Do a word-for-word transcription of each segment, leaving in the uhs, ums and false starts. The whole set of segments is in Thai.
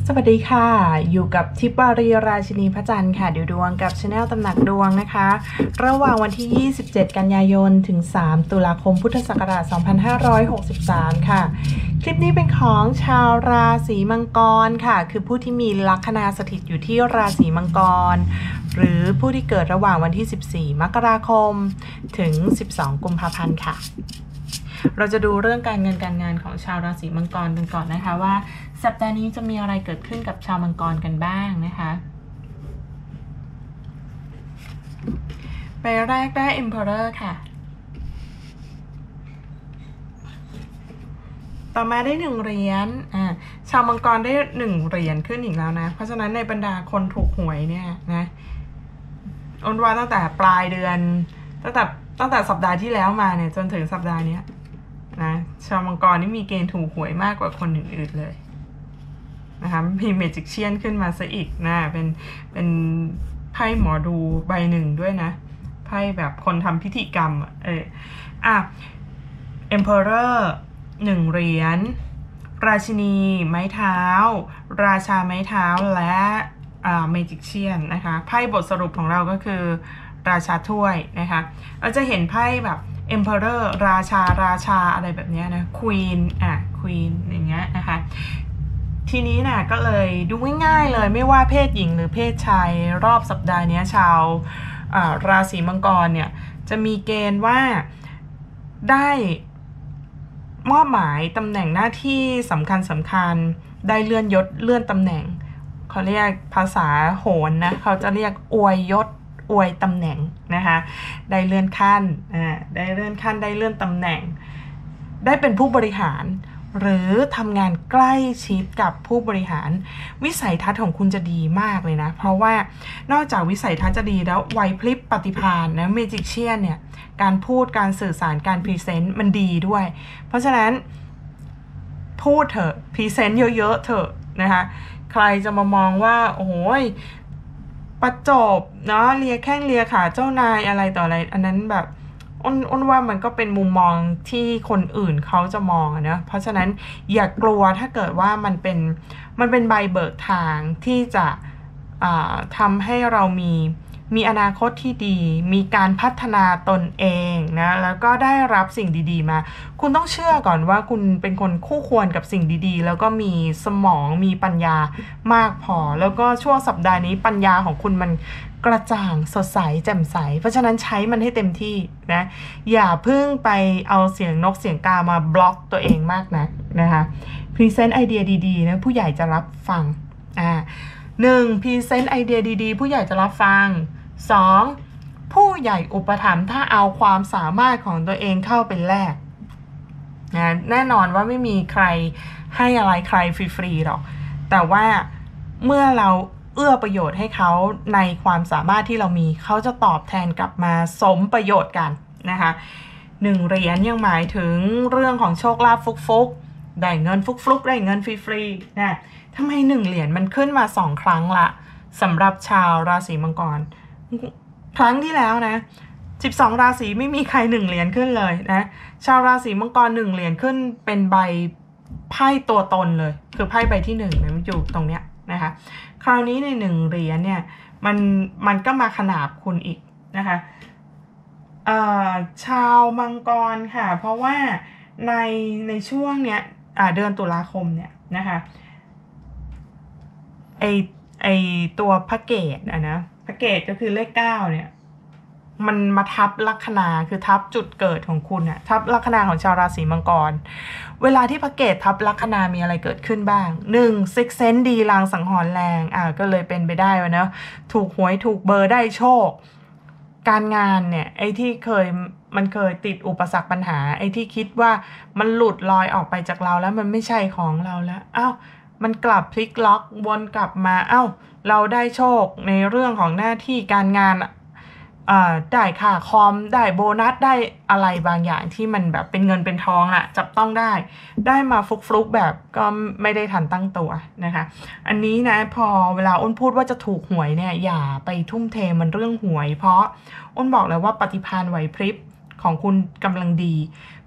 สวัสดีค่ะอยู่กับทิพย์วารีราชินีพระจันทร์ค่ะดูดวงกับ Channel ตำหนักดวงนะคะระหว่างวันที่ยี่สิบเจ็ดกันยายนถึงสามตุลาคมพุทธศักราชสองพันห้าร้อยหกสิบสามค่ะคลิปนี้เป็นของชาวราศีมังกรค่ะคือผู้ที่มีลัคนาสถิตอยู่ที่ราศีมังกรหรือผู้ที่เกิดระหว่างวันที่สิบสี่มกราคมถึงสิบสองกุมภาพันธ์ค่ะเราจะดูเรื่องการเงินการงานของชาวราศีมังกรกันก่อนนะคะว่าสัปดาห์นี้จะมีอะไรเกิดขึ้นกับชาวมังกรกันบ้างนะคะใบแรกได้ Emperor ค่ะต่อมาได้หนึ่งเหรียญอ่าชาวมังกรได้หนึ่งเหรียญขึ้นอีกแล้วนะเพราะฉะนั้นในบรรดาคนถูกหวยเนี่ยนะอ้นว่าตั้งแต่ปลายเดือนตั้งแต่ตั้งแต่สัปดาห์ที่แล้วมาเนี่ยจนถึงสัปดาห์นี้นะชาวมังกรนี่มีเกณฑ์ถูกหวยมากกว่าคนอื่นๆเลยนะคะมีเมจิกเชียนขึ้นมาซะอีกนะเป็นเป็นไพ่หมอดูใบหนึ่งด้วยนะไพ่แบบคนทำพิธีกรรมเอออ่ะ Emperor หนึ่งเหรียญราชินีไม้เท้าราชาไม้เท้าและอ่าเมจิกเชียนนะคะไพ่บทสรุปของเราก็คือราชาถ้วยนะคะเราจะเห็นไพ่แบบ Emperor ราชาราชาอะไรแบบนี้นะ Queen อ่ะ Queen อย่างเงี้ยนะคะทีนี้นะก็เลยดูง่ายๆเลยไม่ว่าเพศหญิงหรือเพศชายรอบสัปดาห์นี้ชาวราศีมังกรเนี่ยจะมีเกณฑ์ว่าได้มอบหมายตำแหน่งหน้าที่สำคัญสำคัญได้เลื่อนยศเลื่อนตำแหน่งเขาเรียกภาษาโหรนะเขาจะเรียกอวยยศอวยตำแหน่งนะคะได้เลื่อนขั้นอ่าได้เลื่อนขั้นได้เลื่อนตำแหน่งได้เป็นผู้บริหารหรือทำงานใกล้ชิดกับผู้บริหารวิสัยทัศน์ของคุณจะดีมากเลยนะเพราะว่านอกจากวิสัยทัศน์จะดีแล้วไหวพริบปฏิภาณนะเมจิกเชียนเนี่ยการพูดการสื่อสารการพรีเซนต์มันดีด้วยเพราะฉะนั้นพูดเถอะพรีเซนต์เยอะๆเถอะนะคะใครจะมามองว่าโอ้โหประจบเนาะเลียแข้งเลียขาเจ้านายอะไรต่ออะไรอันนั้นแบบอ้นอ้นว่ามันก็เป็นมุมมองที่คนอื่นเขาจะมองนะเพราะฉะนั้นอย่ากลัวถ้าเกิดว่ามันเป็นมันเป็นใบเบิกทางที่จะทำให้เรามีมีอนาคตที่ดีมีการพัฒนาตนเองนะแล้วก็ได้รับสิ่งดีๆมาคุณต้องเชื่อก่อนว่าคุณเป็นคนคู่ควรกับสิ่งดีๆแล้วก็มีสมองมีปัญญามากพอแล้วก็ช่วงสัปดาห์นี้ปัญญาของคุณมันกระจ่างสดใสแจ่มใสเพราะฉะนั้นใช้มันให้เต็มที่นะอย่าเพิ่งไปเอาเสียงนกเสียงกามาบล็อกตัวเองมากนะนะคะพรีเซนต์ไอเดียดีๆนะผู้ใหญ่จะรับฟังอ่าหนึ่งพรีเซนต์ไอเดียดีๆผู้ใหญ่จะรับฟังสองผู้ใหญ่อุปถัมภ์ถ้าเอาความสามารถของตัวเองเข้าเป็นแลกนะแน่นอนว่าไม่มีใครให้อะไรใครฟรีๆหรอกแต่ว่าเมื่อเราเอื้อประโยชน์ให้เขาในความสามารถที่เรามีเขาจะตอบแทนกลับมาสมประโยชน์กันนะคะหนึ่งเหรียญยังหมายถึงเรื่องของโชคลาภฟุกๆได้เงินฟุกๆได้เงินฟรีๆนะทำไมหนึ่งเหรียญมันขึ้นมาสองครั้งละสำหรับชาวราศีมังกรครั้งที่แล้วนะสิบสองราศีไม่มีใครหนึ่งเหรียญขึ้นเลยนะชาวราศีมังกรหนึ่งเหรียญขึ้นเป็นใบไพ่ตัวตนเลยคือไพ่ใบที่หนึ่งนะมันอยู่ตรงเนี้ยนะคะคราวนี้ในหนึ่งเหรียญเนี่ยมันมันก็มาขนาบคุณอีกนะคะเอ่อชาวมังกรค่ะเพราะว่าในในช่วงเนี้ยอ่าเดือนตุลาคมเนี่ยนะคะไอไอตัวพระเกตอะนะพระเกตก็คือเลขเก้าเนี่ยมันมาทับลัคนาคือทับจุดเกิดของคุณอะทับลัคนาของชาวราศีมังกรเวลาที่พระเกตทับลัคนามีอะไรเกิดขึ้นบ้างหนึ่งซิกเซนดีลางสังหรณ์แรงอ่าก็เลยเป็นไปได้วะเนาะถูกหวยถูกเบอร์ได้โชคการงานเนี่ยไอ้ที่เคยมันเคยติดอุปสรรคปัญหาไอ้ที่คิดว่ามันหลุดลอยออกไปจากเราแล้วมันไม่ใช่ของเราแล้วอ้าวมันกลับพลิกล็อกวนกลับมาเอ้าเราได้โชคในเรื่องของหน้าที่การงานอ่าได้ค่าคอมได้โบนัสได้อะไรบางอย่างที่มันแบบเป็นเงินเป็นทองอะจับต้องได้ได้มาฟลุกๆแบบก็ไม่ได้ทันตั้งตัวนะคะอันนี้นะพอเวลาอ้นพูดว่าจะถูกหวยเนี่ยอย่าไปทุ่มเทมันเรื่องหวยเพราะอ้นบอกเลยว่าปฏิภาณไหวพริบของคุณกำลังดี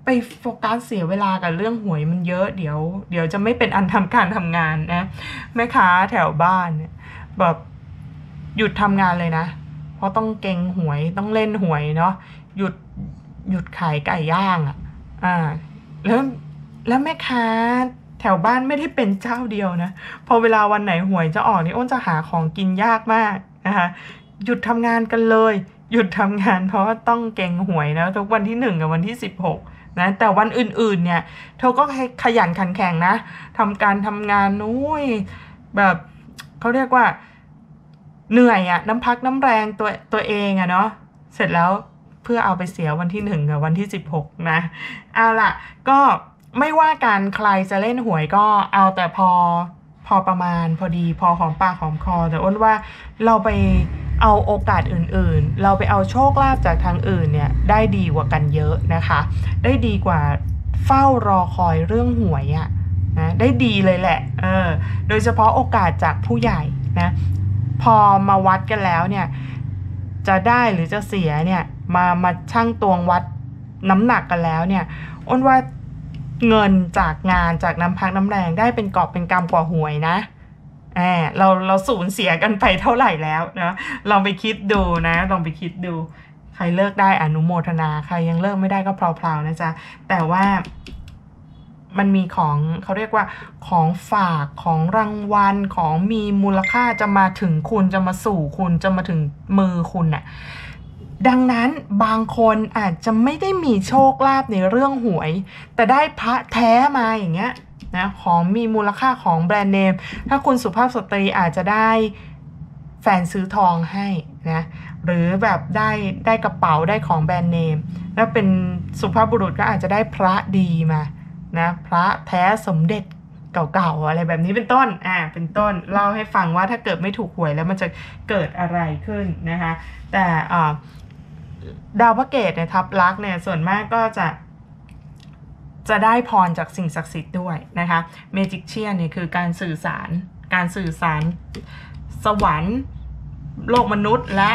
ไปโฟกัสเสียเวลากับเรื่องหวยมันเยอะเดี๋ยวเดี๋ยวจะไม่เป็นอันทำการทำงานนะแม่ค้าแถวบ้านเนี่ยแบบหยุดทำงานเลยนะเพราะต้องเก็งหวยต้องเล่นหวยเนาะหยุดหยุดขายไก่ย่างอ่ะอ่าแล้วแล้วแม่ค้าแถวบ้านไม่ได้เป็นเจ้าเดียวนะพอเวลาวันไหนหวยจะออกนี่อ้นจะหาของกินยากมากนะคะหยุดทำงานกันเลยหยุดทำงานเพราะว่าต้องเก็งหวยนะทุกวันที่หนึ่งกับวันที่สิบหกนะแต่วันอื่นๆเนี่ยเธอก็ขยันขันแข็งนะทำการทำงานนุ้ยแบบเขาเรียกว่าเหนื่อยอะน้ำพักน้ำแรงตัวตัวเองอะเนาะเสร็จแล้วเพื่อเอาไปเสียวันที่หนึ่งกับวันที่สิบหกนะเอาล่ะก็ไม่ว่ากันใครจะเล่นหวยก็เอาแต่พอพอประมาณพอดีพอหอมปากหอมคอแต่อ้นว่าเราไปเอาโอกาสอื่นๆเราไปเอาโชคลาภจากทางอื่นเนี่ยได้ดีกว่ากันเยอะนะคะได้ดีกว่าเฝ้ารอคอยเรื่องหวยอะนะได้ดีเลยแหละเออโดยเฉพาะโอกาสจากผู้ใหญ่นะพอมาวัดกันแล้วเนี่ยจะได้หรือจะเสียเนี่ยมามาชั่งตวงวัดน้ำหนักกันแล้วเนี่ยอ้นว่าเงินจากงานจากน้ำพักน้ำแรงได้เป็นกอบเป็นกำกว่าหวยนะแอบเราเราสูญเสียกันไปเท่าไหร่แล้วนะลองไปคิดดูนะลองไปคิดดูใครเลิกได้อนุโมทนาใครยังเลิกไม่ได้ก็เพลาๆนะจ๊ะแต่ว่ามันมีของเขาเรียกว่าของฝากของรางวัลของมีมูลค่าจะมาถึงคุณจะมาสู่คุณจะมาถึงมือคุณน่ะดังนั้นบางคนอาจจะไม่ได้มีโชคลาภในเรื่องหวยแต่ได้พระแท้มาอย่างเงี้ยนะของมีมูลค่าของแบรนด์เนมถ้าคุณสุภาพสตรีอาจจะได้แฟนซื้อทองให้นะหรือแบบได้ได้กระเป๋าได้ของแบรนด์เนมแล้วเป็นสุภาพบุรุษก็อาจจะได้พระดีมานะพระแท้สมเด็จเก่าๆอะไรแบบนี้เป็นต้นอ่าเป็นต้นเล่าให้ฟังว่าถ้าเกิดไม่ถูกหวยแล้วมันจะเกิดอะไรขึ้นนะคะแต่อ่าดาวพระเกตเนี่ยทับลักษณ์เนี่ยส่วนมากก็จะจะได้พรจากสิ่งศักดิ์สิทธิ์ด้วยนะคะเมจิกเชียนเนี่ยคือการสื่อสารการสื่อสารสวรรค์โลกมนุษย์และ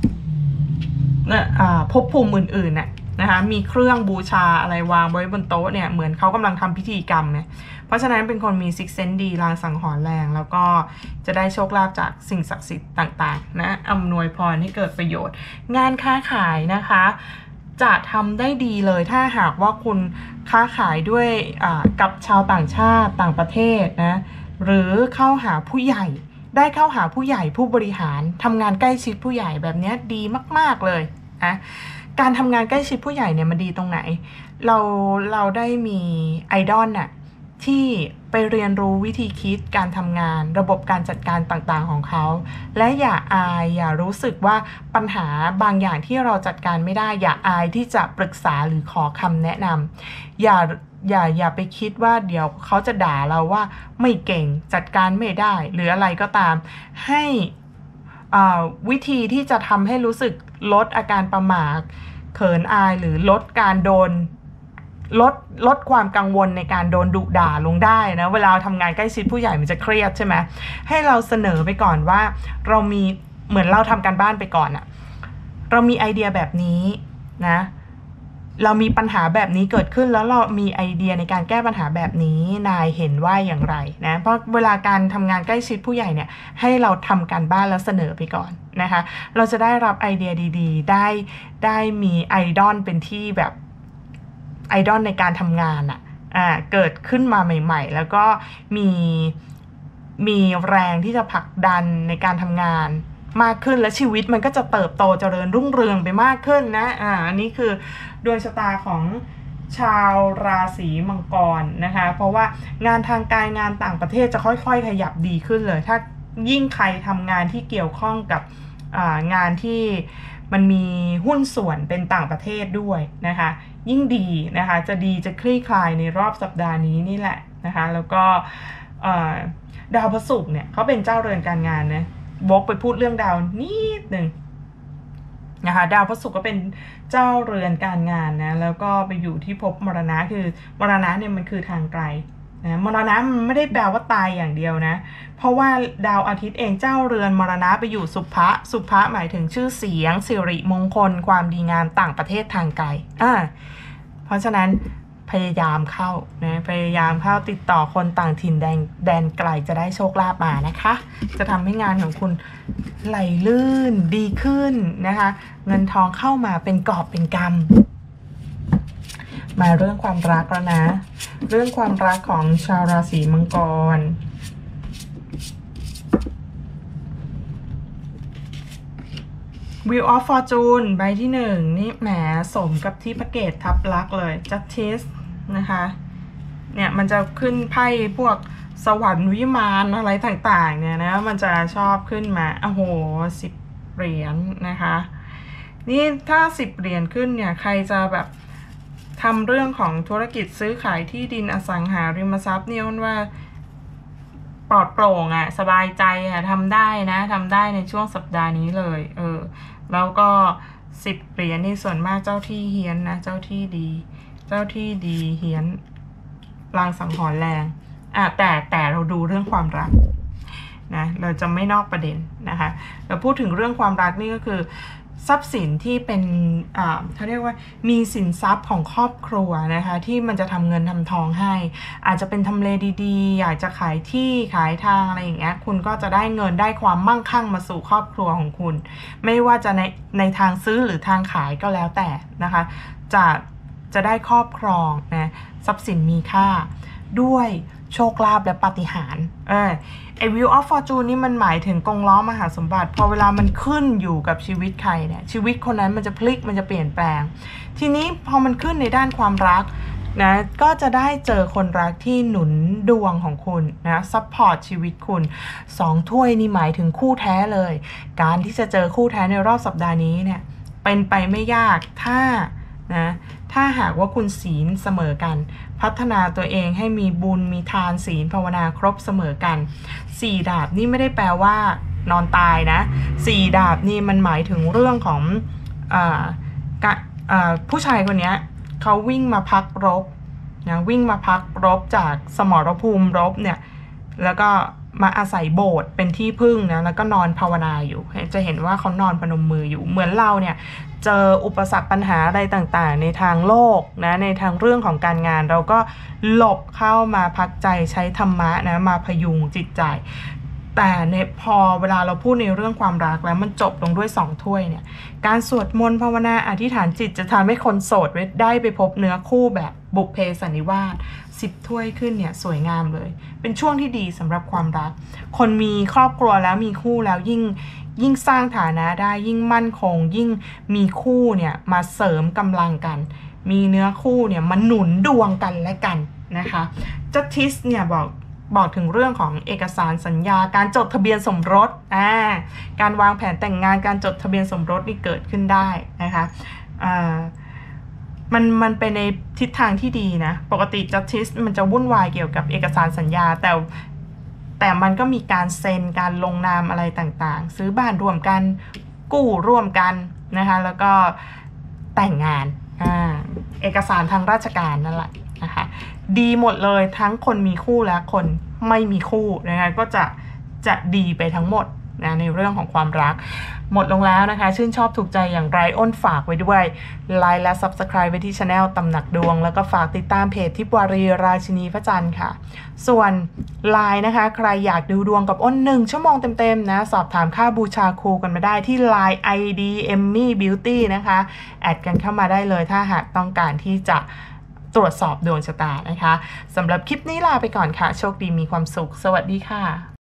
ภพภูมิอื่นๆน่ะนะคะมีเครื่องบูชาอะไรวางไว้บนโต๊ะเนี่ยเหมือนเขากำลังทำพิธีกรรมเนี่ยเพราะฉะนั้นเป็นคนมีซิกเซนส์ดีลางสังหรณ์แรงแล้วก็จะได้โชคลาภจากสิ่งศักดิ์สิทธิ์ต่างๆนะอำนวยพรให้เกิดประโยชน์งานค้าขายนะคะจะทำได้ดีเลยถ้าหากว่าคุณค้าขายด้วยกับชาวต่างชาติต่างประเทศนะหรือเข้าหาผู้ใหญ่ได้เข้าหาผู้ใหญ่ผู้บริหารทำงานใกล้ชิดผู้ใหญ่แบบนี้ดีมากๆเลยนะการทำงานใกล้ชิดผู้ใหญ่เนี่ยมันดีตรงไหนเราเราได้มีไอดอลน่ะที่ไปเรียนรู้วิธีคิดการทำงานระบบการจัดการต่างๆของเขาและอย่าอายอย่ารู้สึกว่าปัญหาบางอย่างที่เราจัดการไม่ได้อย่าอายที่จะปรึกษาหรือขอคำแนะนำอย่าอย่าอย่าไปคิดว่าเดี๋ยวเขาจะด่าเราว่าไม่เก่งจัดการไม่ได้หรืออะไรก็ตามให้วิธีที่จะทำให้รู้สึกลดอาการประหม่าเขินอายหรือลดการโดนลดลดความกังวลในการโดนดุด่าลงได้นะเวลาทำงานใกล้ชิดผู้ใหญ่มันจะเครียดใช่ไหมให้เราเสนอไปก่อนว่าเรามีเหมือนเราทำการบ้านไปก่อนอะเรามีไอเดียแบบนี้นะเรามีปัญหาแบบนี้เกิดขึ้นแล้วเรามีไอเดียในการแก้ปัญหาแบบนี้นายเห็นว่าอย่างไรนะเพราะเวลาการทำงานใกล้ชิดผู้ใหญ่เนี่ยให้เราทำการบ้านแล้วเสนอไปก่อนนะคะเราจะได้รับไอเดียดีๆได้ได้มีไอดอลเป็นที่แบบไอดอลในการทำงานอะอ่าเกิดขึ้นมาใหม่ๆแล้วก็มีมีแรงที่จะผลักดันในการทำงานมากขึ้นและชีวิตมันก็จะเติบโตเจริญรุ่งเรืองไปมากขึ้นนะอ่าอันนี้คือดวงชะตาของชาวราศีมังกรนะคะเพราะว่างานทางการงานต่างประเทศจะค่อยๆขยับดีขึ้นเลยถ้ายิ่งใครทำงานที่เกี่ยวข้องกับอ่างานที่มันมีหุ้นส่วนเป็นต่างประเทศด้วยนะคะยิ่งดีนะคะจะดีจะคลี่คลายในรอบสัปดาห์นี้นี่แหละนะคะแล้วก็ดาวพฤหัสเนี่ยเขาเป็นเจ้าเรือนการงานนะวกไปพูดเรื่องดาวนิดหนึ่งนะคะดาวพฤหัสก็เป็นเจ้าเรือนการงานนะแล้วก็ไปอยู่ที่ภพมรณะคือมรณะเนี่ยมันคือทางไกลนะมรณะมันไม่ได้แปลว่าตายอย่างเดียวนะเพราะว่าดาวอาทิตย์เองเจ้าเรือนมรณะไปอยู่สุภะสุภะหมายถึงชื่อเสียงสิริมงคลความดีงามต่างประเทศทางไกลอ่าเพราะฉะนั้นพยายามเข้านะพยายามเข้าติดต่อคนต่างถิ่นแดนแดนไกลจะได้โชคลาภมานะคะจะทำให้งานของคุณไหลลื่นดีขึ้นนะคะเงินทองเข้ามาเป็นกอบเป็นกำมาเรื่องความรักแล้วนะเรื่องความรักของชาวราศีมังกรWheel of Fortune ใบที่หนึ่งนี่แหมสมกับที่พระเกศทับลักเลย Justice นะคะเนี่ยมันจะขึ้นไพ่พวกสวรรค์วิมานอะไรต่างๆเนี่ยนะมันจะชอบขึ้นมาโอ้โหสิบเหรียญนะคะนี่ถ้าสิบเหรียญขึ้นเนี่ยใครจะแบบทำเรื่องของธุรกิจซื้อขายที่ดินอสังหาริมทรัพย์เนี่ยว่าปลอดโปร่งอะสบายใจอะทำได้นะทำได้ในช่วงสัปดาห์นี้เลยเออแล้วก็สิบเหรียญนี่ส่วนมากเจ้าที่เฮี้ยนนะเจ้าที่ดีเจ้าที่ดีเฮี้ยนลางสังหรณ์แรงอ่ะแต่แต่เราดูเรื่องความรักนะเราจะไม่นอกประเด็นนะคะเราพูดถึงเรื่องความรักนี่ก็คือทรัพย์สินที่เป็นอ่าเขาเรียกว่ามีสินทรัพย์ของครอบครัวนะคะที่มันจะทำเงินทำทองให้อาจจะเป็นทำเลดีๆอยากจะขายที่ขายทางอะไรอย่างเงี้ยคุณก็จะได้เงินได้ความมั่งคั่งมาสู่ครอบครัวของคุณไม่ว่าจะในในทางซื้อหรือทางขายก็แล้วแต่นะคะจะจะได้ครอบครองนะทรัพย์สินมีค่าด้วยโชคลาภและปาฏิหาริย์เออไอ้ Wheel of Fortune นี่มันหมายถึงกงล้อมหาสมบัติพอเวลามันขึ้นอยู่กับชีวิตใครเนี่ยชีวิตคนนั้นมันจะพลิกมันจะเปลี่ยนแปลงทีนี้พอมันขึ้นในด้านความรักนะก็จะได้เจอคนรักที่หนุนดวงของคุณนะซัพพอร์ตชีวิตคุณสองถ้วยนี่หมายถึงคู่แท้เลยการที่จะเจอคู่แท้ในรอบสัปดาห์นี้เนี่ยเป็นไปไม่ยากถ้านะถ้าหากว่าคุณศีลเสมอกันพัฒนาตัวเองให้มีบุญมีทานศีลภาวนาครบเสมอกันสี่ดาบนี่ไม่ได้แปลว่านอนตายนะสี่ดาบนี่มันหมายถึงเรื่องของอ่าอ่าผู้ชายคนนี้เขาวิ่งมาพักรบนะวิ่งมาพักรบจากสมรภูมิรบเนี่ยแล้วก็มาอาศัยโบสถ์เป็นที่พึ่งนะแล้วก็นอนภาวนาอยู่จะเห็นว่าเขานอนพนมมืออยู่เหมือนเราเนี่ยเจออุปสรรคปัญหาอะไรต่างๆในทางโลกนะในทางเรื่องของการงานเราก็หลบเข้ามาพักใจใช้ธรรมะนะมาพยุงจิตใจแต่ในพอเวลาเราพูดในเรื่องความรักแล้วมันจบลงด้วยสองถ้วยเนี่ยการสวดมนต์ภาวนาอธิษฐานจิตจะทำให้คนโสดได้ไปพบเนื้อคู่แบบบุพเพสันนิวาสสิบถ้วยขึ้นเนี่ยสวยงามเลยเป็นช่วงที่ดีสำหรับความรักคนมีครอบครัวแล้วมีคู่แล้วยิ่งยิ่งสร้างฐานะได้ยิ่งมั่นคงยิ่งมีคู่เนี่ยมาเสริมกำลังกันมีเนื้อคู่เนี่ยมาหนุนดวงกันและกันนะคะจัสติสเนี่ยบอกบอกถึงเรื่องของเอกสารสัญญาการจดทะเบียนสมรสอ่าการวางแผนแต่งงานการจดทะเบียนสมรสนี่เกิดขึ้นได้นะคะอ่ามันมันเป็นในทิศทางที่ดีนะปกติ Justice มันจะวุ่นวายเกี่ยวกับเอกสารสัญญาแต่แต่มันก็มีการเซ็นการลงนามอะไรต่างๆซื้อบ้านร่วมกันกู้ร่วมกันนะคะแล้วก็แต่งงานอ่าเอกสารทางราชการนั่นแหละนะคะดีหมดเลยทั้งคนมีคู่และคนไม่มีคู่นะคะก็จะจะดีไปทั้งหมดนะในเรื่องของความรักหมดลงแล้วนะคะชื่นชอบถูกใจอย่างไรอ้นฝากไว้ด้วยไลค์และ ซับสไครบ์ ไว้ที่ channel ตำหนักดวงแล้วก็ฝากติดตามเพจทิพวารีราชินีพระจันทร์ค่ะส่วนไลน์นะคะใครอยากดูดวงกับอ้นหนึ่งชั่วโมงเต็มๆนะสอบถามค่าบูชาครูกันมาได้ที่ ไลน์ ไอ ดี Emmy Beauty นะคะแอดกันเข้ามาได้เลยถ้าหากต้องการที่จะตรวจสอบดวงชะตานะคะสำหรับคลิปนี้ลาไปก่อนค่ะโชคดีมีความสุขสวัสดีค่ะ